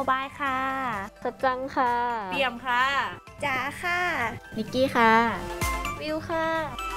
บายค่ะสจังค่ะเปี่ยมค่ะจ๋าค่ะนิกกี้ค่ะวิวค่ะ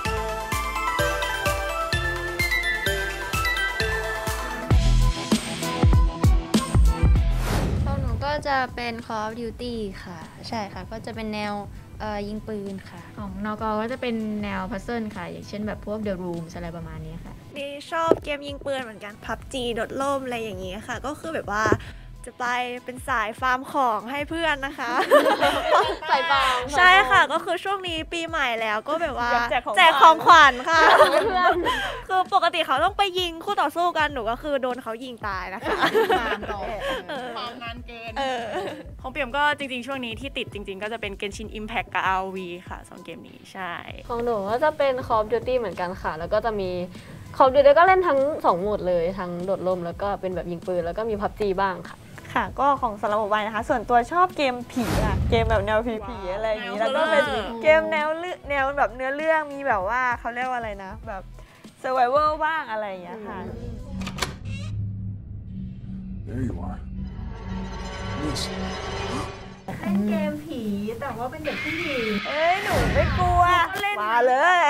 ของหนูก็จะเป็น Call of Duty ค่ะใช่ค่ะก็จะเป็นแนวยิงปืนค่ะของนกก็จะเป็นแนวพัซเซิลค่ะอย่างเช่นแบบพวก The Rooms อะไรประมาณนี้ค่ะนี่ชอบเกมยิงปืนเหมือนกัน PUBG โดดร่มอะไรอย่างนี้ค่ะก็คือแบบว่าจะไปเป็นสายฟาร์มของให้เพื่อนนะคะสายฟาร์มใช่ค่ะก็คือช่วงนี้ปีใหม่แล้วก็แบบว่าแจกของขวัญค่ะคือปกติเขาต้องไปยิงคู่ต่อสู้กันหนูก็คือโดนเขายิงตายนะคะฟาร์มต่อฟาร์มนานเกินของเปี่ยมก็จริงๆช่วงนี้ที่ติดจริงๆก็จะเป็น Genshin Impact กับ ROV ค่ะ2เกมนี้ใช่ของหนูก็จะเป็น Call of Duty เหมือนกันค่ะแล้วก็จะมีCall of Duty ก็เล่นทั้ง2โหมดเลยทั้งโดดร่มแล้วก็เป็นแบบยิงปืนแล้วก็มี PUBG บ้างค่ะค่ะก็ของสำหรับผมนะคะส่วนตัวชอบเกมผีอะเกมแบบแนวผีๆอะไรอย่างนี้แล้วก็เป็นเกมแนวแบบเนื้อเรื่องมีแบบว่าเขาเรียกว่าอะไรนะแบบ survival บ้างอะไรอย่างเงี้ยค่ะ There you are. เล่นเกมผีแต่ว่าเป็นเด็กผู้หญิงหนูไม่กลัวมาเลย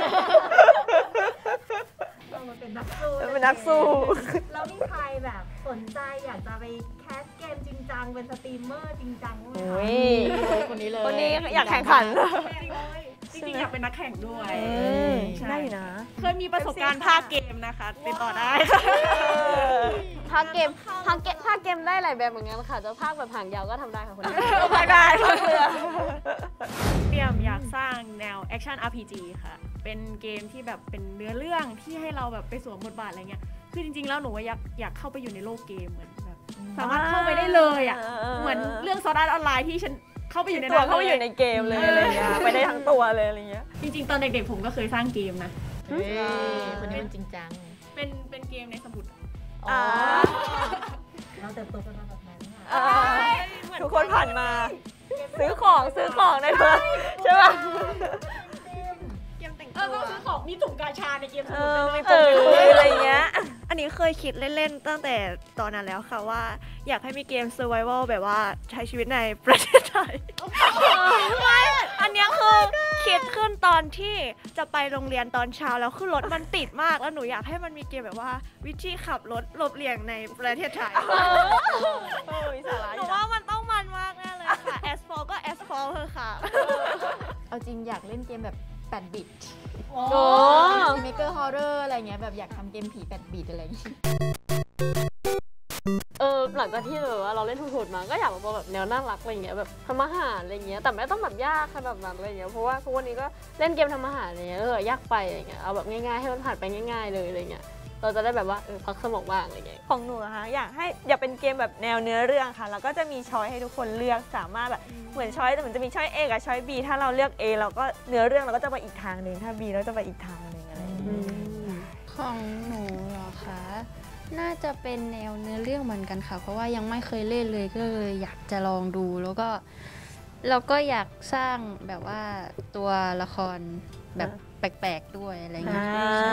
เราเป็นนักสู้เป็นนักสู้เรามีใครแบบสนใจอยากจะไปแคสเกมจริงจังเป็นสตรีมเมอร์จริงจังไหมคะคนนี้เลยคนนี้อยากแข่งขันจริงๆอยากเป็นนักแข่งด้วยได้นะเคยมีประสบการณ์ภาคเกมนะคะติดต่อได้ภาคเกมได้หลายแบบเหมือนกันค่ะจะภาคแบบหางยาวก็ทำได้ค่ะคนนี้ภาคได้เปี่ยมอยากสร้างแนวแอคชั่น RPG ค่ะเป็นเกมที่แบบเป็นเนื้อเรื่องที่ให้เราแบบไปสวมบทบาทอะไรเงี้ยคือจริงๆแล้วหนูอยากเข้าไปอยู่ในโลกเกมเหมือนแบบสามารถเข้าไปได้เลยอ่ะเหมือนเรื่องซอร์ดออนไลน์ที่ฉันเข้าไปอยู่ในนั้นเข้าไปอยู่ในเกมเลยอะไรเงี้ยไปได้ทั้งตัวเลยอะไรเงี้ยจริงๆตอนเด็กๆผมก็เคยสร้างเกมนะคนนี้มันจริงจังเป็นเกมในสมุดเราเติบโตกันมาแบบนั้นทุกคนผ่านมาซื้อของในเธอใช่ป่ะเกมแต่งตัวซื้อของมีถุงกาชาในเกมสมุดมีปุ่มอะไรเงี้ยอันนี้เคยคิดเล่นๆตั้งแต่ตอนนั้นแล้วค่ะว่าอยากให้มีเกม survival แบบว่าใช้ชีวิตในประเทศไทยอันนี้คือคิดขึ้นตอนที่จะไปโรงเรียนตอนเช้าแล้วคือรถมันติดมากแล้วหนูอยากให้มันมีเกมแบบว่าวิธีขับรถหลบเลี่ยงในประเทศไทยหนูว่ามันต้องมันมากแน่เลยค่ะแอสฟอลก็แอสฟอลเถอะค่ะเอาจริงอยากเล่นเกมแบบ8 บิตเมเกอร์ฮอร์เรอร์อะไรเงี้ยแบบอยากทำเกมผี8 บิตอะไรอย่างเงี้ยหลังจากที่แบบว่าเราเล่นโหดๆมาก็อยากแบบแนวน่ารักอะไรเงี้ยแบบทำอาหารอะไรเงี้ยแต่ไม่ต้องแบบยากขนาดนั้นอะไรเงี้ยเพราะว่าทุกวันนี้ก็เล่นเกมทำอาหารอะไรเงี้ยยากไปอะไรเงี้ยเอาแบบง่ายๆให้มันผ่านไปง่ายๆเลยอะไรเงี้ยเราจะได้แบบว่าพักสมองบ้างอะไรเงี้ยของหนูนะคะอยากเป็นเกมแบบแนวเนื้อเรื่องค่ะแล้วก็จะมีช้อยให้ทุกคนเลือกสามารถแบบเหมือนช้อยแต่มันจะมีช้อย A กับช้อย B ถ้าเราเลือก A เราก็เนื้อเรื่องเราก็จะไปอีกทางนึงถ้า B เราจะไปอีกทางนึงอะไรของหนูเหรอคะน่าจะเป็นแนวเนื้อเรื่องเหมือนกันค่ะเพราะว่ายังไม่เคยเล่นเลยก็เลยอยากจะลองดูแล้วก็อยากสร้างแบบว่าตัวละครแบบแปลกๆด้วยอะไรอย่างเงี้ย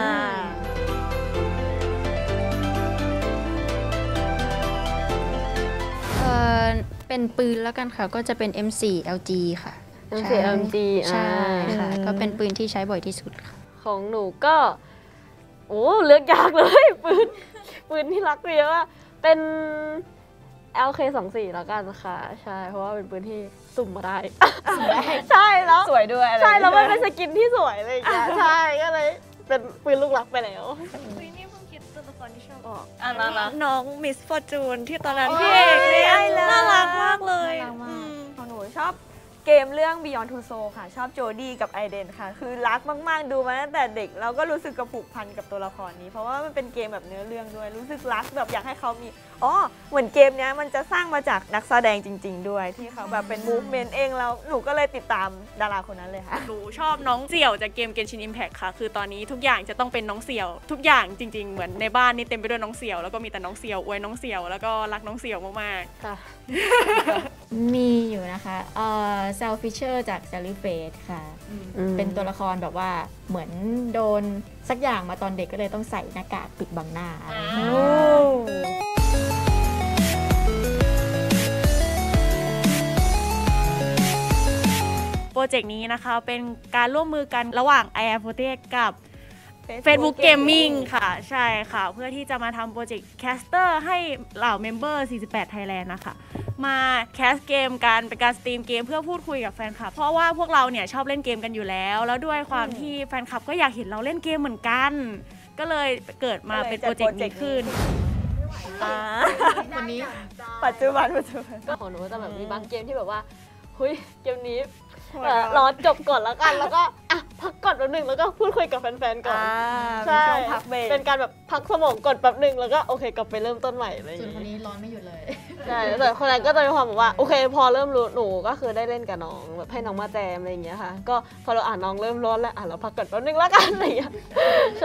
เป็นปืนแล้วกันค่ะก็จะเป็น M4 LG ค่ะ M4 LG ใช่ค่ะก็เป็นปืนที่ใช้บ่อยที่สุดค่ะของหนูก็เลือกยากเลยปืนที่รักเยอะเป็น LK24 แล้วกันค่ะใช่เพราะว่าเป็นปืนที่สุ่มมาได้ใช่แล้วสวยด้วยใช่แล้วมันเป็นสกินที่สวยเลยใช่ก็เลยเป็นปืนลูกรักไปแล้วนี่เพิ่งคิดตัวละครที่ชอบออกน้องมิสฟอร์จูนที่ตอนนั้นพี่เอกน่ารักมากเลยของหนูชอบเกมเรื่อง Beyond Two Souls ค่ะชอบโจดี้กับไอเดนค่ะคือรักมากๆดูมาตั้งแต่เด็กเราก็รู้สึกกระผูกพันกับตัวละครนี้เพราะว่ามันเป็นเกมแบบเนื้อเรื่องด้วยรู้สึกรักแบบอยากให้เขามีเหมือนเกมนี้มันจะสร้างมาจากนักแสดงจริงๆด้วยที่เขาแบบเป็นมูฟเมนต์เองแล้วหนูก็เลยติดตามดาราคนนั้นเลยค่ะหนูชอบน้องเสี่ยวจากเกม Genshin Impact ค่ะคือตอนนี้ทุกอย่างจะต้องเป็นน้องเสี่ยวทุกอย่างจริงๆเหมือนในบ้านนี่เต็มไปด้วยน้องเสี่ยวแล้วก็มีแต่น้องเสี่ยวอวยน้องเสี่ยวแล้วก็รักน้องเสี่ยวมากๆค่ะมีอยู่นะคะเซลฟิชเชอร์จากเซลิเฟสค่ะเป็นตัวละครแบบว่าเหมือนโดนสักอย่างมาตอนเด็กก็เลยต้องใส่หน้ากากปิดบังหน้าโปรเจกต์นี้นะคะเป็นการร่วมมือกันระหว่าง i48 กับ Facebook Gaming ค่ะใช่ค่ะเพื่อที่จะมาทำโปรเจกต์แคสเตอร์ให้เหล่าเมมเบอร์48 Thailand นะคะมาแคสเกมกันเป็นการสตรีมเกมเพื่อพูดคุยกับแฟนคลับเพราะว่าพวกเราเนี่ยชอบเล่นเกมกันอยู่แล้วด้วยความที่แฟนคลับก็อยากเห็นเราเล่นเกมเหมือนกันก็เลยเกิดมาเป็นโปรเจกต์นี้ขึ้นคนนี้ปัจจุบันก็ของหนูจะแบบมีบางเกมที่แบบว่าเฮ้ยเกมนี้รอจบก่อนแล้วกันแล้วก็พักก่อนแป๊บนึงแล้วก็พูดคุยกับแฟนๆก่อนใช่เป็นการแบบพักสมองก่อนแป๊บนึงแล้วก็โอเคกลับไปเริ่มต้นใหม่อะไรอย่างส่วนเงี้ยคนนี้ร้อนไม่หยุดเลยใช่แต่คนนั้นก็จะมีความแบบว่าโอเคพอเริ่มรู้หนูก็คือได้เล่นกับน้องแบบให้น้องมาแจมอะไรอย่างเงี้ยค่ะก็พอเราน้องเริ่มร้อนแล้วเราพักก่อนแป๊บนึงแล้วกันอะไรอย่างเงี้ยใช่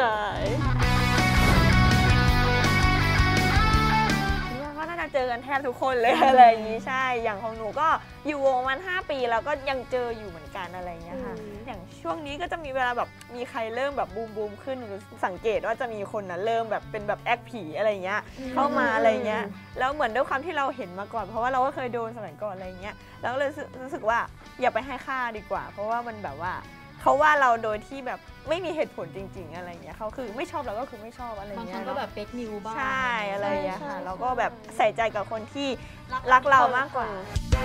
ก็น่าจะเจอกันแทบทุกคนเลยอะไรอย่างนี้ใช่อย่างของหนูก็อยู่วงมัน5 ปีแล้วก็ยังเจออยู่เหมือนกันอะไรอย่างเงี้ยค่ะอย่างช่วงนี้ก็จะมีเวลาแบบมีใครเริ่มแบบบูมขึ้นหนูสังเกตว่าจะมีคนนะเริ่มแบบเป็นแบบแอคผีอะไรอย่างเงี้ยเข้ามาอะไรอย่างเงี้ยแล้วเหมือนด้วยความที่เราเห็นมาก่อนเพราะว่าเราก็เคยโดนสมัยก่อนอะไรอย่างเงี้ยแล้วก็เลยรู้สึกว่าอย่าไปให้ค่าดีกว่าเพราะว่ามันแบบว่าเขาว่าเราโดยที่แบบไม่มีเหตุผลจริงๆอะไรอย่างเงี้ยเขาคือไม่ชอบเราก็คือไม่ชอบอะไรอย่างเงี้ยบางคนก็แบบเฟกนิวบ้างใช่อะไรอย่างเงี้ยค่ะแล้วก็แบบใส่ใจกับคนที่รักเรามากกว่า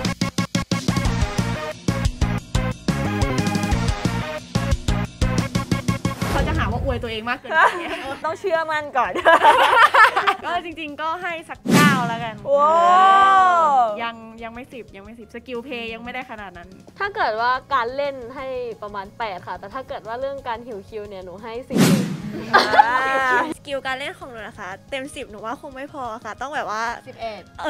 เขาจะหาว่าอวยตัวเองมากเกินไปต้องเชื่อมั่นก่อนก็จริงๆก็ให้สัก9แล้วกันว้าวยังไม่10สกิลเพย์ยังไม่ได้ขนาดนั้นถ้าเกิดว่าการเล่นให้ประมาณ8ค่ะแต่ถ้าเกิดว่าเรื่องการหิวคิวเนี่ยหนูให้10 สกิลการเล่นของหนูนะคะเต็ม10หนูว่าคงไม่พอค่ะต้องแบบว่า 11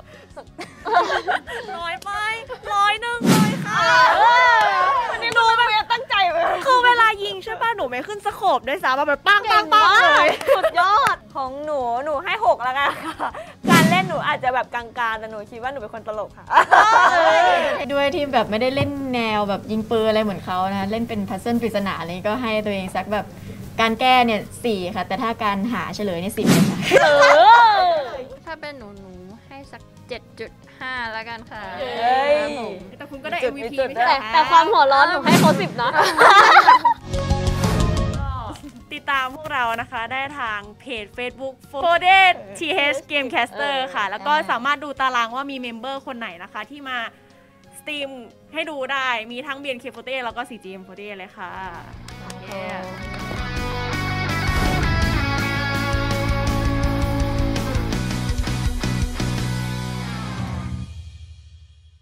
น้อยไป100เลยค่ะวันนี้รู้แบบตั้งใจเลยคือเวลายิงใช่ป่ะหนูไม่ขึ้นสโคปด้วยซ้ำแบบปังเลยสุดยอดของหนูให้6แล้วกันค่ะการเล่นหนูอาจจะแบบกลางๆแต่หนูคิดว่าหนูเป็นคนตลกค่ะด้วยที่แบบไม่ได้เล่นแนวแบบยิงปืนอะไรเหมือนเขานะเล่นเป็นพัซเซิลปริศนาอะไรก็ให้ตัวเองสักแบบการแก้เนี่ย4ค่ะแต่ถ้าการหาเฉลยเนี่ย10เลยค่ะถ้าเป็นหนูให้สัก 7.5 แล้วกันค่ะแต่คุณก็ได้ MVP ไม่ใช่แต่ความหัวร้อนหนูให้เขา10นะติดตามพวกเรานะคะได้ทางเพจ Facebook f o d e TH Gamecaster ค่ะ แล้วก็สามารถดูตารางว่ามีเมมเบอร์คนไหนนะคะ ที่มาสตรีมให้ดูได้มีทั้ง BNK48 แล้วก็ CGM48 เลยค่ะ